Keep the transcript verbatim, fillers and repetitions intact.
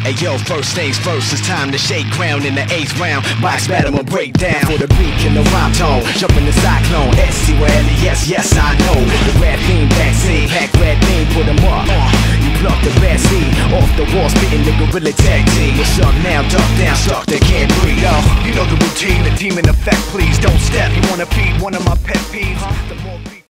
Hey yo, first things first, it's time to shake ground in the eighth round. Box battle and break down for the beat and the rhyme tone. Jump in the cyclone, S C or L E S, yes I know. The rap theme backseat, pack red beam, put them up. Uh, you pluck the bad seed off the wall, spitting the gorilla tag team. What's up now, duck down, stuck, they can't breathe. Yo, you know the routine, the demon effect, please don't step. You wanna feed one of my pet peeves? The more